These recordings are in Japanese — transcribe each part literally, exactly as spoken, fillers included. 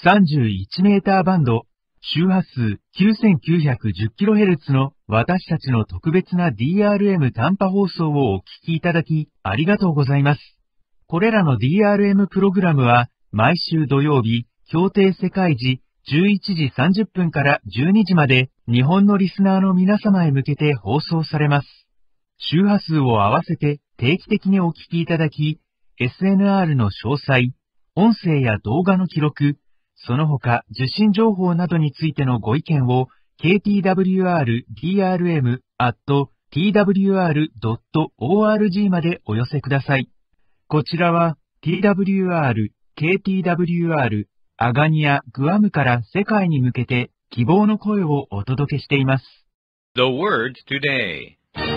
さんじゅういちメーターバンド、周波数 きゅうせんきゅうひゃくじゅっキロヘルツ の私たちの特別な ディーアールエム 短波放送をお聞きいただき、ありがとうございます。これらの ディーアールエム プログラムは、毎週土曜日、協定世界時じゅういちじさんじゅっぷんからじゅうにじまで、日本のリスナーの皆様へ向けて放送されます。周波数を合わせて定期的にお聞きいただき、エスエヌアール の詳細、音声や動画の記録、その他受信情報などについてのご意見を ケーティーダブリューアールディーアールエム アット ティーダブリューアール ドット オーアールジー までお寄せください。こちらは ティーダブリューアール、ケーティーダブリューアール、アガニア、グアムから世界に向けて希望の声をお届けしています。 The words today.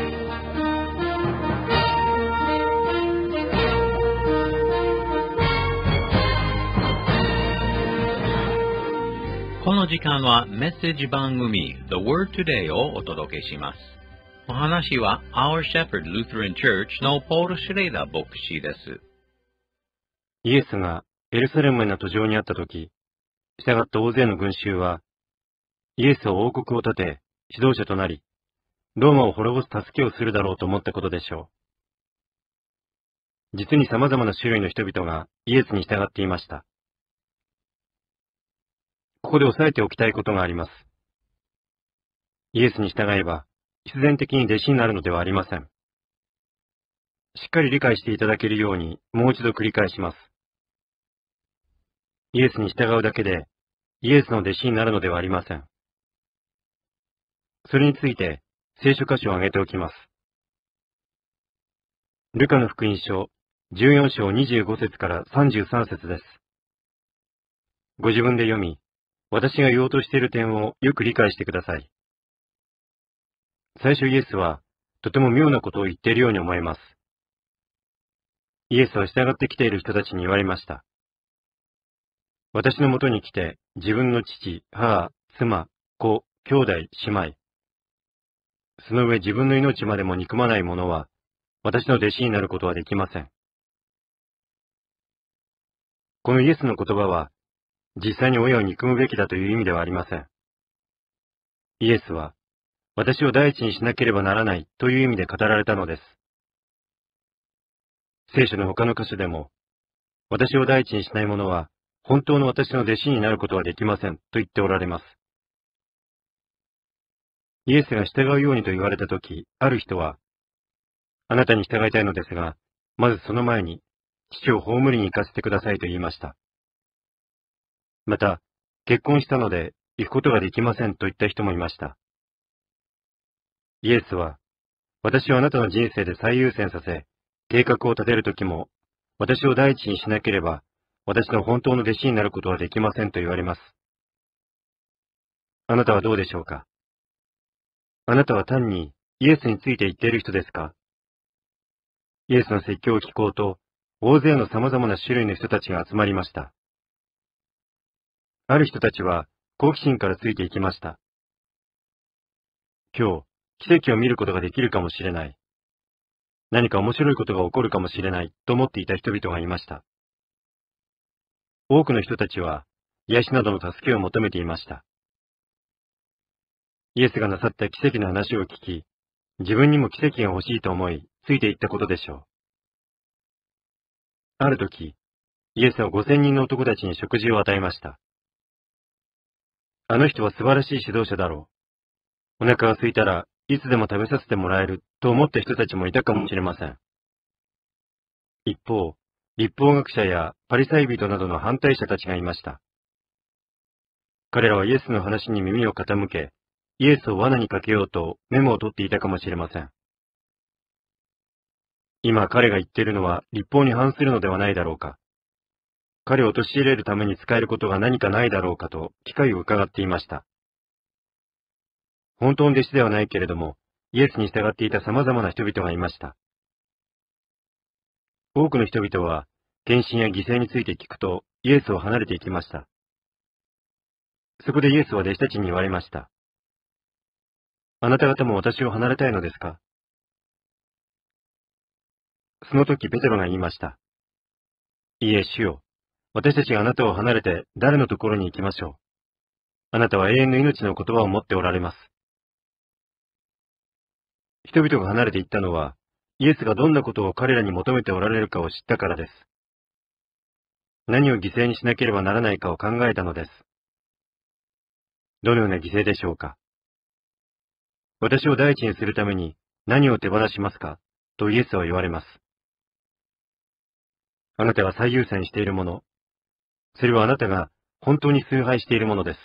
この時間はメッセージ番組 The Word Today をお届けします。お話は Our Shepherd Lutheran Church のポール・シュレーダー牧師です。 イエスがエルサレムへの途上にあったとき、従って大勢の群衆は、イエスを王国を立て、指導者となり、ローマを滅ぼす助けをするだろうと思ったことでしょう。実に様々な種類の人々がイエスに従っていました。ここで押さえておきたいことがあります。イエスに従えば、必然的に弟子になるのではありません。しっかり理解していただけるように、もう一度繰り返します。イエスに従うだけで、イエスの弟子になるのではありません。それについて、聖書箇所を挙げておきます。ルカの福音書、じゅうよん章にじゅうご節からさんじゅうさん節です。ご自分で読み、私が言おうとしている点をよく理解してください。最初イエスは、とても妙なことを言っているように思えます。イエスは従ってきている人たちに言われました。私のもとに来て、自分の父、母、妻、子、兄弟、姉妹、その上自分の命までも憎まない者は、私の弟子になることはできません。このイエスの言葉は、実際に親を憎むべきだという意味ではありません。イエスは、私を第一にしなければならないという意味で語られたのです。聖書の他の箇所でも、私を第一にしない者は、本当の私の弟子になることはできませんと言っておられます。イエスが従うようにと言われたとき、ある人は、あなたに従いたいのですが、まずその前に、父を葬りに行かせてくださいと言いました。また、結婚したので、行くことができませんと言った人もいました。イエスは、私をあなたの人生で最優先させ、計画を立てるときも、私を第一にしなければ、私の本当の弟子になることはできませんと言われます。あなたはどうでしょうか？あなたは単にイエスについて言っている人ですか？イエスの説教を聞こうと、大勢の様々な種類の人たちが集まりました。ある人たちは好奇心からついていきました。今日、奇跡を見ることができるかもしれない。何か面白いことが起こるかもしれないと思っていた人々がいました。多くの人たちは、癒しなどの助けを求めていました。イエスがなさった奇跡の話を聞き、自分にも奇跡が欲しいと思い、ついていったことでしょう。ある時、イエスは五千人の男たちに食事を与えました。あの人は素晴らしい指導者だろう。お腹が空いたらいつでも食べさせてもらえると思った人たちもいたかもしれません。一方、律法学者やパリサイ人などの反対者たちがいました。彼らはイエスの話に耳を傾け、イエスを罠にかけようとメモを取っていたかもしれません。今彼が言っているのは律法に反するのではないだろうか。彼を陥れるために使えることが何かないだろうかと機会を伺っていました。本当の弟子ではないけれども、イエスに従っていた様々な人々がいました。多くの人々は、献身や犠牲について聞くと、イエスを離れていきました。そこでイエスは弟子たちに言われました。あなた方も私を離れたいのですか？その時ペテロが言いました。いいえ、主よ。 私たちがあなたを離れて誰のところに行きましょう。あなたは永遠の命の言葉を持っておられます。人々が離れていったのは、イエスがどんなことを彼らに求めておられるかを知ったからです。何を犠牲にしなければならないかを考えたのです。どのような犠牲でしょうか。私を第一にするために何を手放しますかとイエスは言われます。あなたが最優先しているもの、それはあなたが本当に崇拝しているものです。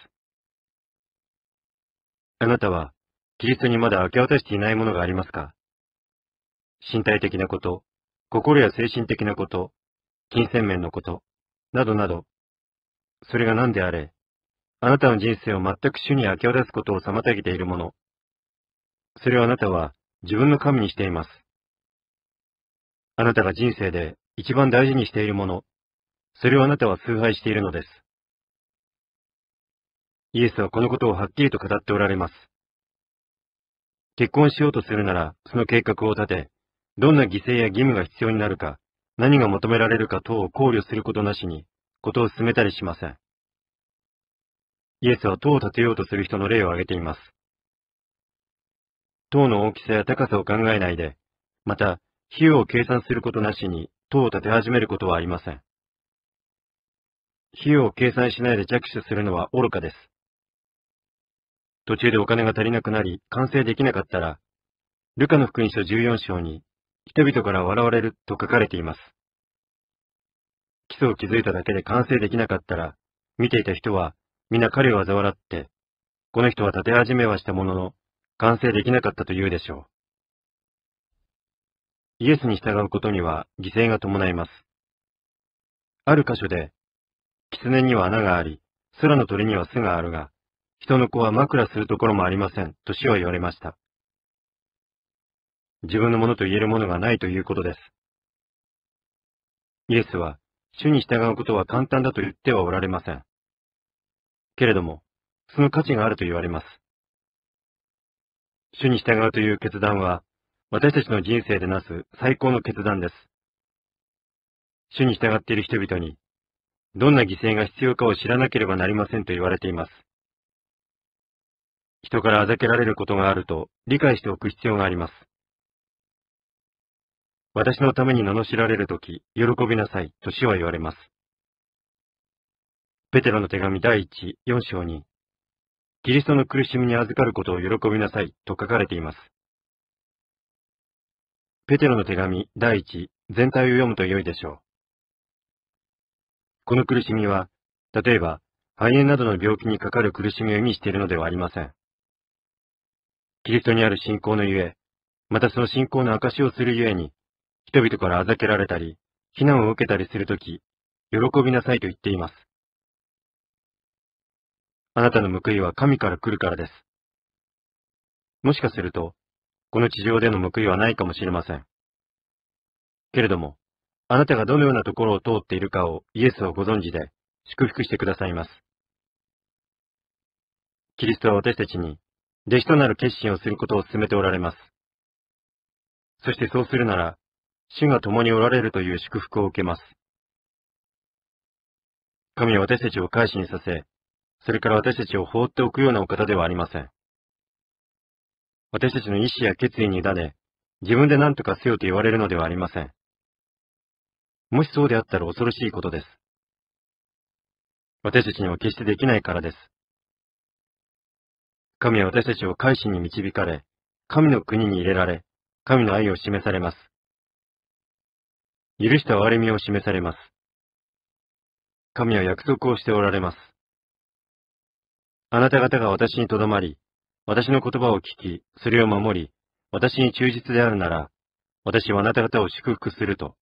あなたはキリストにまだ明け渡していないものがありますか。身体的なこと、心や精神的なこと、金銭面のこと、などなど、それが何であれ、あなたの人生を全く主に明け渡すことを妨げているもの、それをあなたは自分の神にしています。あなたが人生で一番大事にしているもの、それをあなたは崇拝しているのです。イエスはこのことをはっきりと語っておられます。結婚しようとするなら、その計画を立て、どんな犠牲や義務が必要になるか、何が求められるか等を考慮することなしに、ことを進めたりしません。イエスは塔を建てようとする人の例を挙げています。塔の大きさや高さを考えないで、また、費用を計算することなしに塔を建て始めることはありません。費用を計算しないで着手するのは愚かです。途中でお金が足りなくなり、完成できなかったら、ルカの福音書じゅうよん章に、人々から笑われると書かれています。基礎を築いただけで完成できなかったら、見ていた人は、皆彼を嘲笑って、この人は建て始めはしたものの、完成できなかったと言うでしょう。イエスに従うことには犠牲が伴います。ある箇所で、狐には穴があり、空の鳥には巣があるが、人の子は枕するところもありません、と主は言われました。自分のものと言えるものがないということです。イエスは、主に従うことは簡単だと言ってはおられません。けれども、その価値があると言われます。主に従うという決断は、私たちの人生でなす最高の決断です。主に従っている人々に、どんな犠牲が必要かを知らなければなりませんと言われています。人からあざけられることがあると理解しておく必要があります。私のために罵られるとき、喜びなさい、と主は言われます。ペテロの手紙第一、四章に、キリストの苦しみに預かることを喜びなさい、と書かれています。ペテロの手紙第一、全体を読むと良いでしょう。この苦しみは、例えば、肺炎などの病気にかかる苦しみを意味しているのではありません。キリストにある信仰のゆえ、またその信仰の証しをするゆえに、人々からあざけられたり、非難を受けたりするとき、喜びなさいと言っています。あなたの報いは神から来るからです。もしかすると、この地上での報いはないかもしれません。けれども、あなたがどのようなところを通っているかをイエスはご存知で、祝福してくださいます。キリストは私たちに、弟子となる決心をすることを進めておられます。そしてそうするなら、主が共におられるという祝福を受けます。神は私たちを改心させ、それから私たちを放っておくようなお方ではありません。私たちの意志や決意に委ね、自分で何とかせよと言われるのではありません。もしそうであったら恐ろしいことです。私たちには決してできないからです。神は私たちを改心に導かれ、神の国に入れられ、神の愛を示されます。許した憐れみを示されます。神は約束をしておられます。あなた方が私にとどまり、私の言葉を聞き、それを守り、私に忠実であるなら、私はあなた方を祝福すると。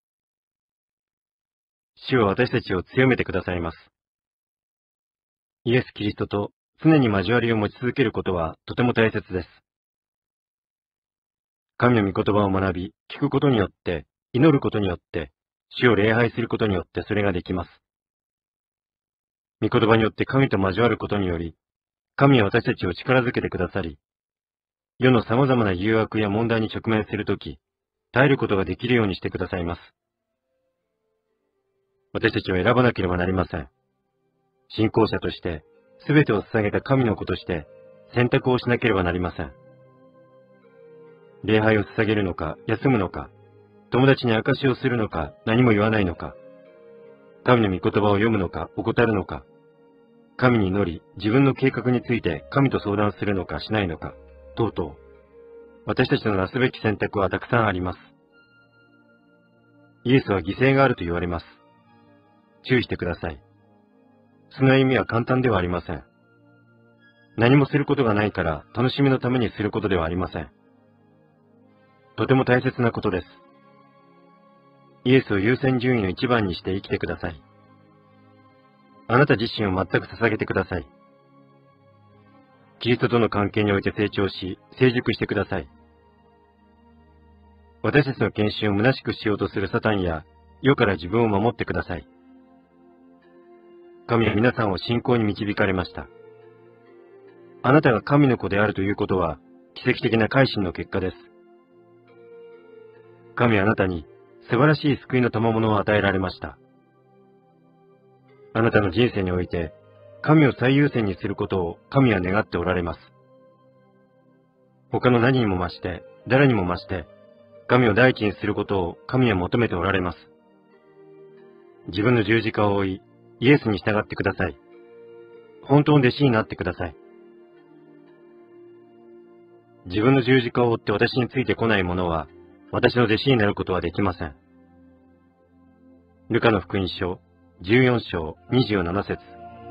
主は私たちを強めてくださいます。イエス・キリストと常に交わりを持ち続けることはとても大切です。神の御言葉を学び、聞くことによって、祈ることによって、主を礼拝することによってそれができます。御言葉によって神と交わることにより、神は私たちを力づけてくださり、世の様々な誘惑や問題に直面するとき、耐えることができるようにしてくださいます。 私たちは選ばなければなりません。信仰者として、すべてを捧げた神の子として、選択をしなければなりません。礼拝を捧げるのか、休むのか、友達に証しをするのか、何も言わないのか、神の御言葉を読むのか、怠るのか、神に祈り、自分の計画について神と相談するのかしないのか、等々、私たちのなすべき選択はたくさんあります。イエスは犠牲があると言われます。注意してください。その意味は簡単ではありません。何もすることがないから楽しみのためにすることではありません。とても大切なことです。イエスを優先順位の一番にして生きてください。あなた自身を全く捧げてください。キリストとの関係において成長し、成熟してください。私たちの献身を虚しくしようとするサタンや世から自分を守ってください。神は皆さんを信仰に導かれました。あなたが神の子であるということは奇跡的な改心の結果です。神はあなたに素晴らしい救いの賜物を与えられました。あなたの人生において、神を最優先にすることを神は願っておられます。他の何にも増して、誰にも増して、神を第一にすることを神は求めておられます。自分の十字架を追い、イエスに従ってください。本当の弟子になってください。自分の十字架を追って私についてこない者は、私の弟子になることはできません。ルカの福音書、じゅうよん章にじゅうなな節。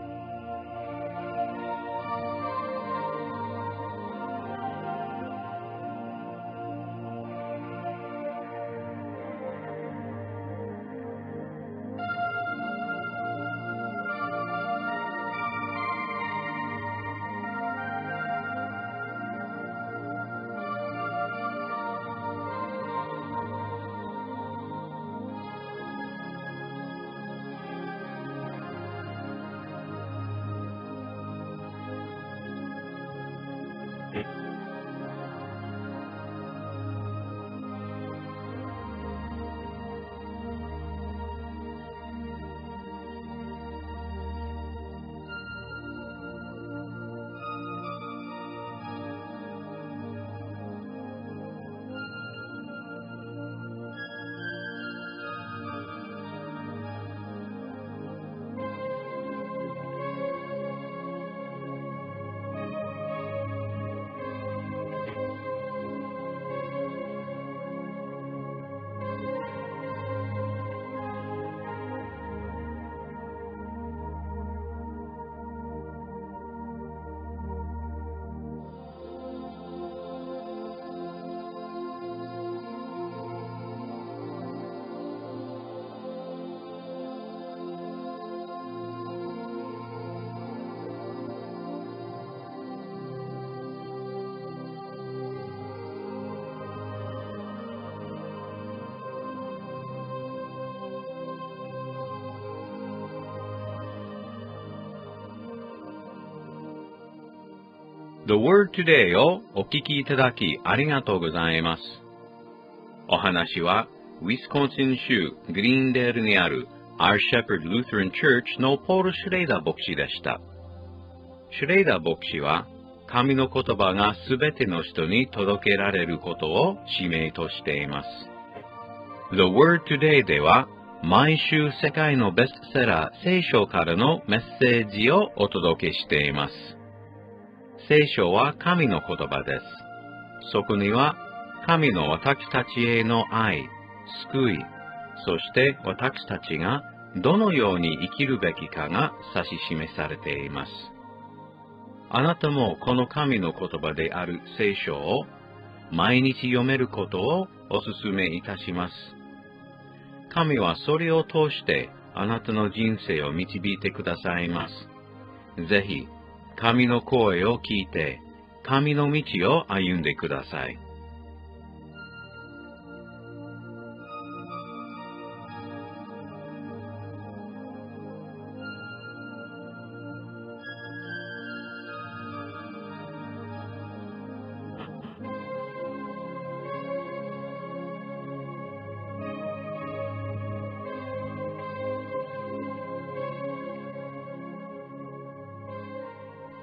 The Word Today をお聞きいただきありがとうございます。お話は、ウィスコンシン州グリーンデールにある Our Shepherd Lutheran Church のポール・シュレイダー牧師でした。シュレイダー牧師は、神の言葉がすべての人に届けられることを使命としています。The Word Today では、毎週世界のベストセラー聖書からのメッセージをお届けしています。聖書は神の言葉です。そこには神の私たちへの愛、救い、そして私たちがどのように生きるべきかが指し示されています。あなたもこの神の言葉である聖書を毎日読めることをお勧めいたします。神はそれを通してあなたの人生を導いてくださいます。ぜひ、神の声を聞いて、神の道を歩んでください。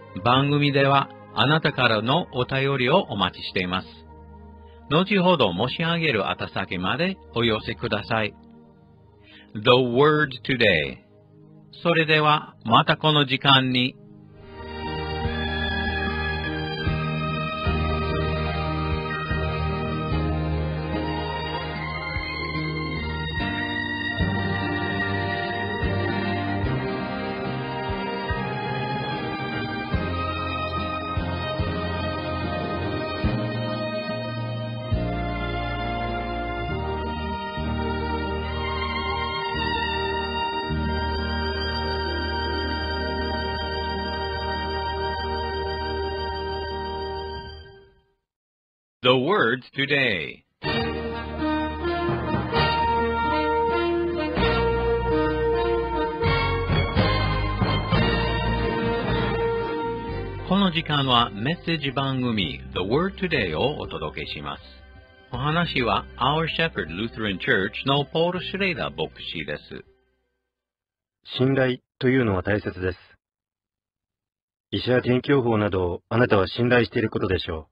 番組ではあなたからのお便りをお待ちしています。後ほど申し上げる宛先までお寄せください。The Word Today。それではまたこの時間に。The words today. この時間はメッセージ番組 The Word Today をお届けします。お話は Our Shepherd Lutheran Church のポール・シュレイダー牧師です。 信頼というのは大切です。医者や天気予報などをあなたは信頼していることでしょう。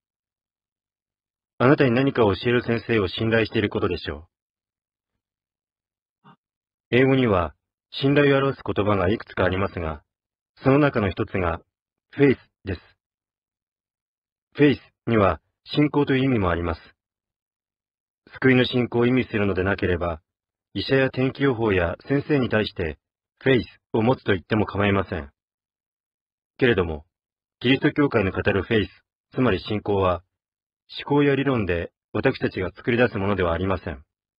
あなたに何かを教える先生を信頼していることでしょう。英語には信頼を表す言葉がいくつかありますが、その中の一つが faith です。faith には信仰という意味もあります。救いの信仰を意味するのでなければ、医者や天気予報や先生に対して faith を持つと言っても構いません。けれども、キリスト教会の語る faith、つまり信仰は、思考や理論で私たちが作り出すものではありません。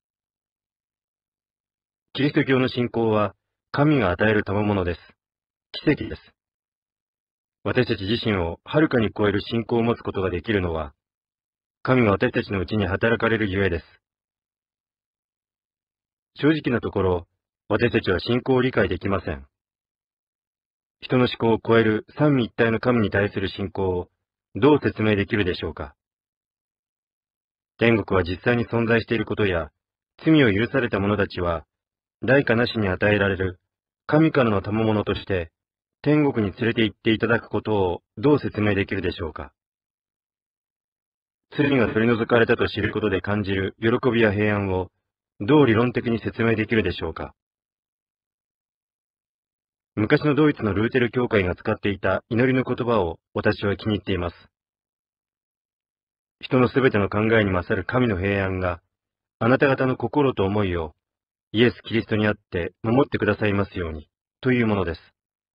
キリスト教の信仰は神が与える賜物です。奇跡です。私たち自身をはるかに超える信仰を持つことができるのは、神が私たちのうちに働かれるゆえです。正直なところ、私たちは信仰を理解できません。人の思考を超える三位一体の神に対する信仰をどう説明できるでしょうか。天国は実際に存在していることや、罪を許された者たちは、代価なしに与えられる神からの賜物として、天国に連れて行っていただくことをどう説明できるでしょうか。罪が取り除かれたと知ることで感じる喜びや平安をどう理論的に説明できるでしょうか。昔のドイツのルーテル教会が使っていた祈りの言葉を私は気に入っています。人のすべての考えに勝る神の平安が、あなた方の心と思いをイエス・キリストにあって守ってくださいますように、というものです。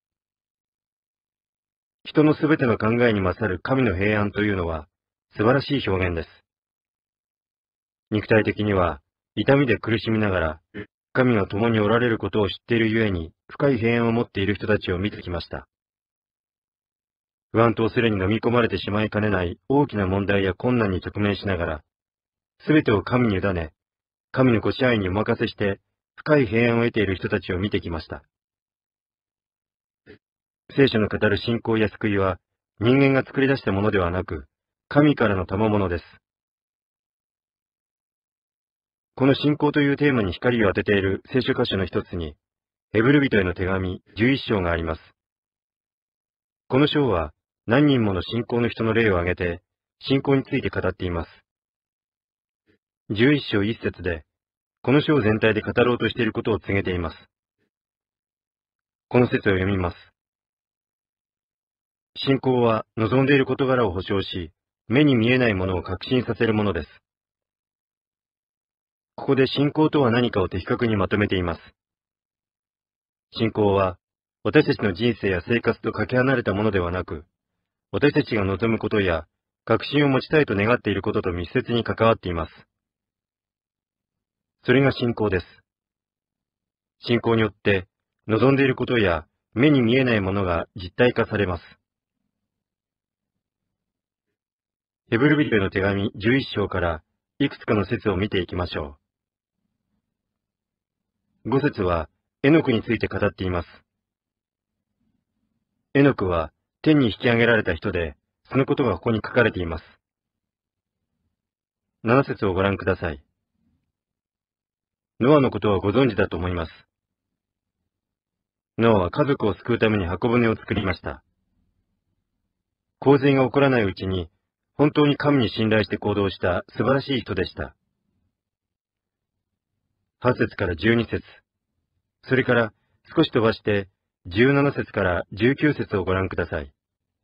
人のすべての考えに勝る神の平安というのは素晴らしい表現です。肉体的には痛みで苦しみながら、神が共におられることを知っているゆえに深い平安を持っている人たちを見てきました。不安と恐れに飲み込まれてしまいかねない大きな問題や困難に直面しながら、すべてを神に委ね、神のご支配にお任せして、深い平安を得ている人たちを見てきました。聖書の語る信仰や救いは、人間が作り出したものではなく、神からの賜物です。この信仰というテーマに光を当てている聖書箇所の一つに、ヘブル人への手紙じゅういっ章があります。この章は、何人もの信仰の人の例を挙げて、信仰について語っています。じゅういっ章いっ節で、この章全体で語ろうとしていることを告げています。この説を読みます。信仰は望んでいる事柄を保証し、目に見えないものを確信させるものです。ここで信仰とは何かを的確にまとめています。信仰は、私たちの人生や生活とかけ離れたものではなく、私たちが望むことや、確信を持ちたいと願っていることと密接に関わっています。それが信仰です。信仰によって、望んでいることや、目に見えないものが実体化されます。ヘブル人への手紙じゅういっ章から、いくつかの説を見ていきましょう。ご節は、エノクについて語っています。エノクは、天に引き上げられた人で、そのことがここに書かれています。なな節をご覧ください。ノアのことはご存知だと思います。ノアは家族を救うために箱舟を作りました。 洪水が起こらないうちに、本当に神に信頼して行動した素晴らしい人でした。はち節からじゅうに節、それから少し飛ばしてじゅうなな節からじゅうきゅう節をご覧ください。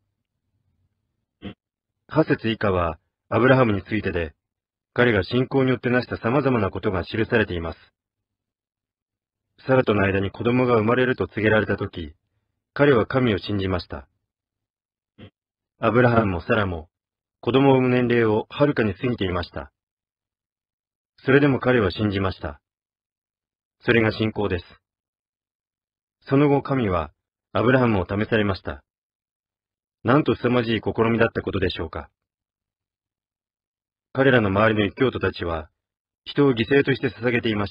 はち節以下はアブラハムについてで、彼が信仰によって成した様々なことが記されています。サラとの間に子供が生まれると告げられたとき、彼は神を信じました。アブラハムもサラも、子供を産む年齢をはるかに過ぎていました。それでも彼は信じました。それが信仰です。その後神はアブラハムを試されました。なんと凄まじい試みだったことでしょうか。彼らの周りの異教徒たちは、人を犠牲として捧げていました。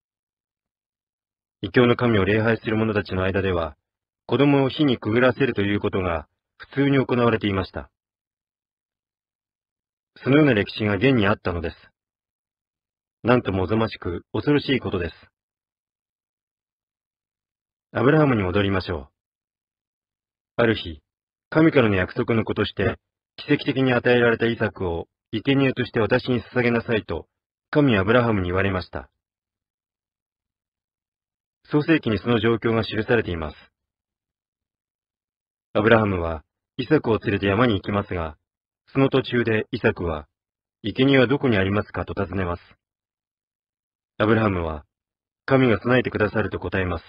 異教の神を礼拝する者たちの間では、子供を火にくぐらせるということが普通に行われていました。そのような歴史が現にあったのです。なんともおぞましく恐ろしいことです。アブラハムに戻りましょう。ある日、神からの約束の子として、奇跡的に与えられたイサクを生贄として私に捧げなさいと、神はアブラハムに言われました。創世記にその状況が記されています。アブラハムはイサクを連れて山に行きますが、その途中でイサクは、生贄はどこにありますかと尋ねます。アブラハムは、神が備えてくださると答えます。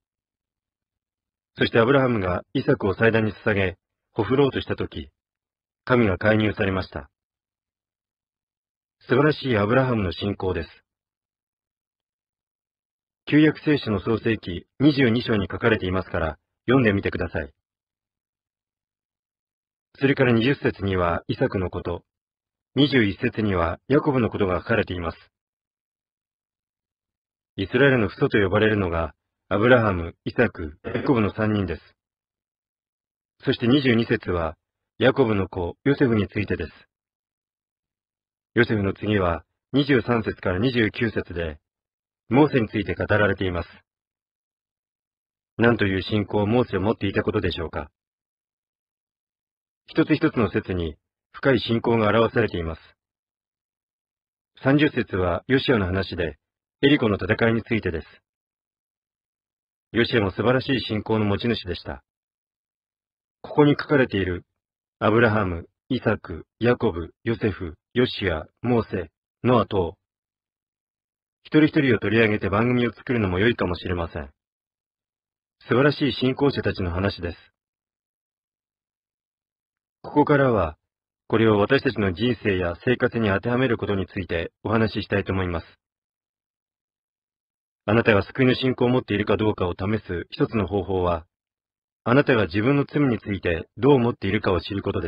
そしてアブラハムがイサクを祭壇に捧げ、ほふろうとしたとき、神が介入されました。素晴らしいアブラハムの信仰です。旧約聖書の創世記にじゅうに章に書かれていますから、読んでみてください。それからにじゅっ節にはイサクのこと、にじゅういち節にはヤコブのことが書かれています。イスラエルの父祖と呼ばれるのが、アブラハム、イサク、ヤコブの三人です。そしてにじゅうに節は、ヤコブの子、ヨセフについてです。ヨセフの次は、にじゅうさん節からにじゅうきゅう節で、モーセについて語られています。何という信仰をモーセを持っていたことでしょうか。一つ一つの説に深い信仰が表されています。さんじゅう節はヨシアの話で、エリコの戦いについてです。ヨシアも素晴らしい信仰の持ち主でした。ここに書かれている、アブラハム、イサク、ヤコブ、ヨセフ、ヨシア、モーセ、ノア等、一人一人を取り上げて番組を作るのも良いかもしれません。素晴らしい信仰者たちの話です。ここからは、これを私たちの人生や生活に当てはめることについてお話ししたいと思います。あなたが救いの信仰を持っているかどうかを試す一つの方法は、あなたが自分の罪についてどう思っているかを知ることです。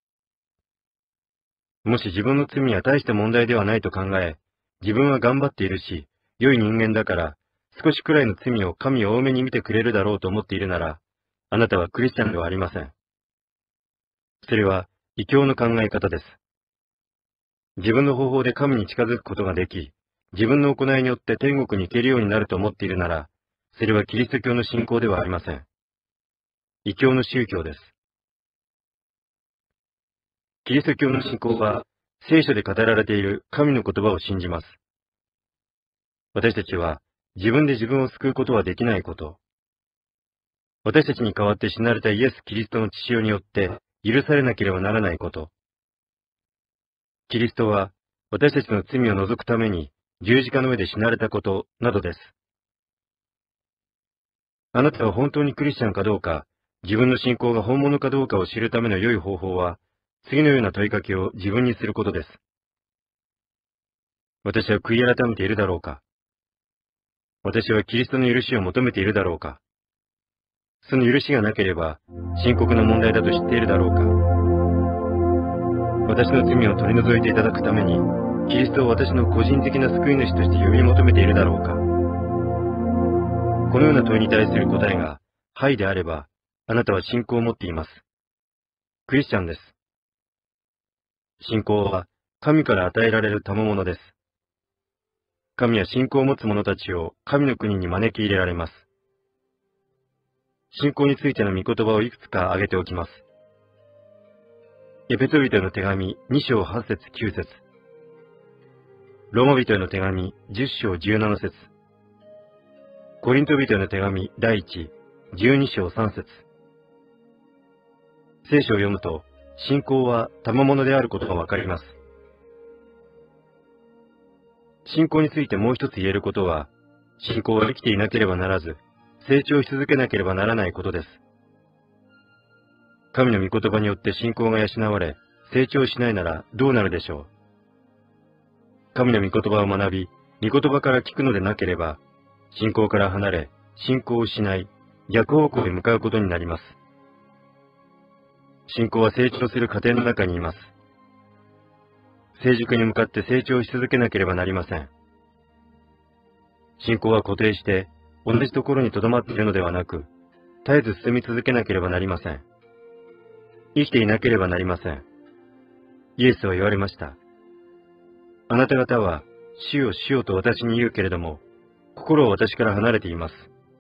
もし自分の罪は大した問題ではないと考え、自分は頑張っているし、良い人間だから、少しくらいの罪を神は多めに見てくれるだろうと思っているなら、あなたはクリスチャンではありません。それは異教の考え方です。自分の方法で神に近づくことができ、自分の行いによって天国に行けるようになると思っているなら、それはキリスト教の信仰ではありません。異教の宗教です。キリスト教の信仰は、聖書で語られている神の言葉を信じます。私たちは自分で自分を救うことはできないこと。私たちに代わって死なれたイエス・キリストの血潮によって許されなければならないこと。キリストは私たちの罪を除くために十字架の上で死なれたことなどです。あなたは本当にクリスチャンかどうか、自分の信仰が本物かどうかを知るための良い方法は、次のような問いかけを自分にすることです。私は悔い改めているだろうか？私はキリストの許しを求めているだろうか？その許しがなければ深刻な問題だと知っているだろうか？私の罪を取り除いていただくために、キリストを私の個人的な救い主として呼び求めているだろうか？このような問いに対する答えが、はいであれば、あなたは信仰を持っています。クリスチャンです。信仰は神から与えられる賜物です。神は信仰を持つ者たちを神の国に招き入れられます。信仰についての御言葉をいくつか挙げておきます。 エペソビトへの手紙に章はち節きゅう節、ローマ人への手紙じゅっ章じゅうなな節、コリント人への手紙第一じゅうに章さん節。聖書を読むと、信仰は賜物であることがわかります。信仰についてもう一つ言えることは、信仰は生きていなければならず、成長し続けなければならないことです。神の御言葉によって信仰が養われ、成長しないならどうなるでしょう。神の御言葉を学び、御言葉から聞くのでなければ、信仰から離れ、信仰を失い、逆方向へ向かうことになります。信仰は成長する過程の中にいます。成熟に向かって成長し続けなければなりません。信仰は固定して、同じところに留まっているのではなく、絶えず進み続けなければなりません。生きていなければなりません。イエスは言われました。あなた方は、主よ主よと私に言うけれども、心は私から離れています。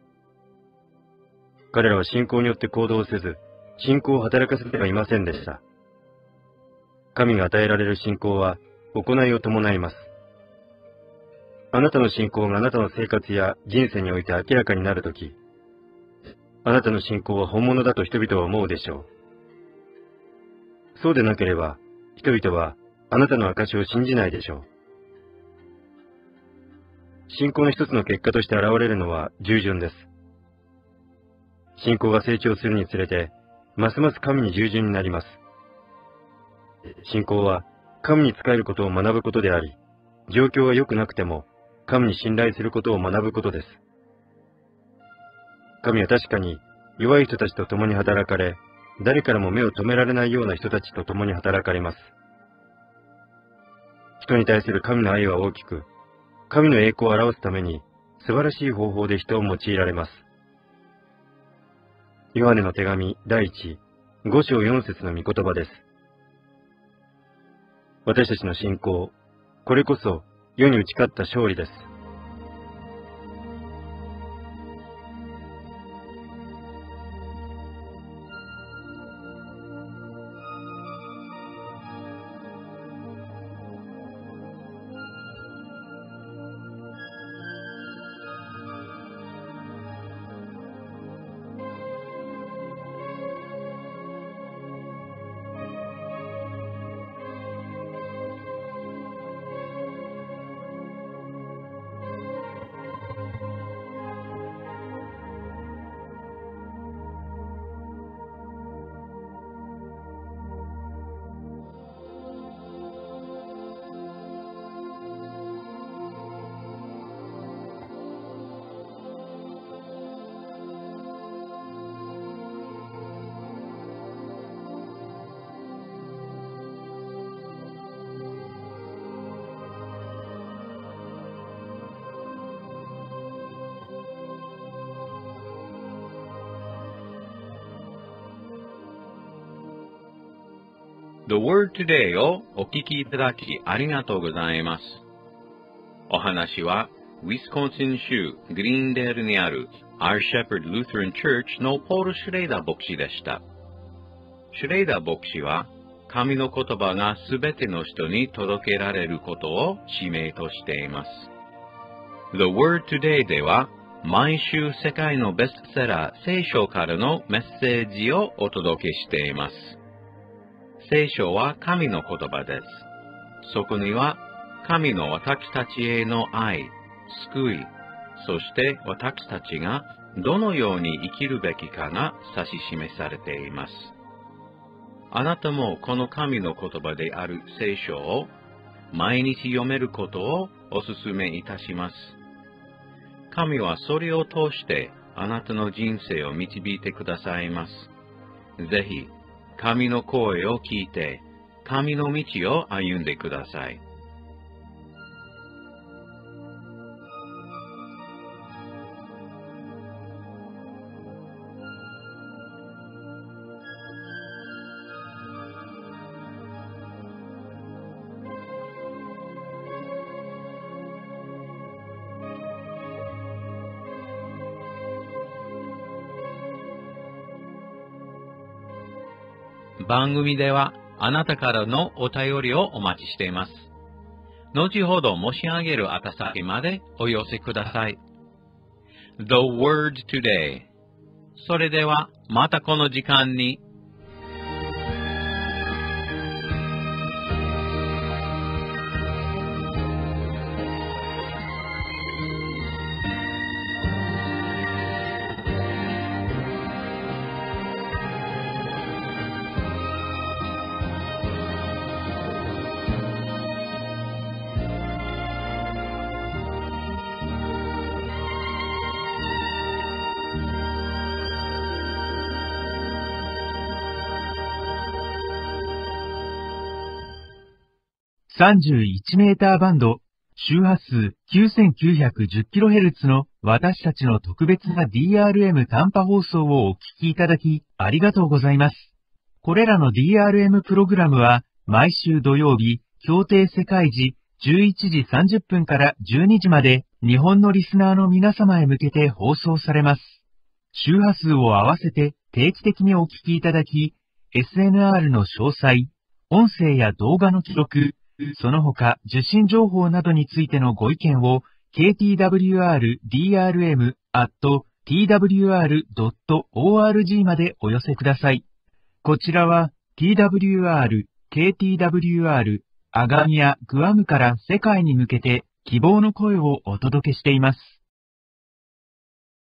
彼らは信仰によって行動せず、信仰を働かせてはいませんでした。神が与えられる信仰は、行いを伴います。あなたの信仰があなたの生活や人生において明らかになるとき、あなたの信仰は本物だと人々は思うでしょう。そうでなければ、人々はあなたの証を信じないでしょう。信仰の一つの結果として現れるのは従順です。信仰が成長するにつれて、ますます神に従順になります。信仰は神に仕えることを学ぶことであり、状況が良くなくても神に信頼することを学ぶことです。神は確かに弱い人たちと共に働かれ、誰からも目を留められないような人たちと共に働かれます。人に対する神の愛は大きく、神の栄光を表すために素晴らしい方法で人を用いられます。ヨハネの手紙第一、五章四節の御言葉です。私たちの信仰、これこそ世に打ち勝った勝利です。 The Word Today をお聞きいただきありがとうございます。お話は、ウィスコンシン州グリーンデールにある Our Shepherd Lutheran Church のポール・シュレイダー牧師でした。シュレイダー牧師は、神の言葉がすべての人に届けられることを使命としています。The Word Today では、毎週世界のベストセラー聖書からのメッセージをお届けしています。聖書は神の言葉です。そこには神の私たちへの愛、救い、そして私たちがどのように生きるべきかが指し示されています。あなたもこの神の言葉である聖書を毎日読めることをお勧めいたします。神はそれを通してあなたの人生を導いてくださいます。ぜひ、神の声を聞いて、神の道を歩んでください。番組ではあなたからのお便りをお待ちしています。後ほど申し上げる宛先までお寄せください。The Word Today。それでは、またこの時間に。 さんじゅういちメーターバンド、周波数 きゅうせんきゅうひゃくじゅっキロヘルツ の私たちの特別な ディーアールエム 短波放送をお聞きいただき、ありがとうございます。これらの ディーアールエム プログラムは、毎週土曜日、協定世界時じゅういちじさんじゅっぷんからじゅうにじまで、日本のリスナーの皆様へ向けて放送されます。周波数を合わせて定期的にお聞きいただき、エスエヌアール の詳細、音声や動画の記録、その他受信情報などについてのご意見を ケーティーダブリューアールディーアールエム アット ティーダブリューアール ドット オーアールジー までお寄せください。こちらは ティーダブリューアール、ケーティーダブリューアール、アガミやグアムから世界に向けて希望の声をお届けしています。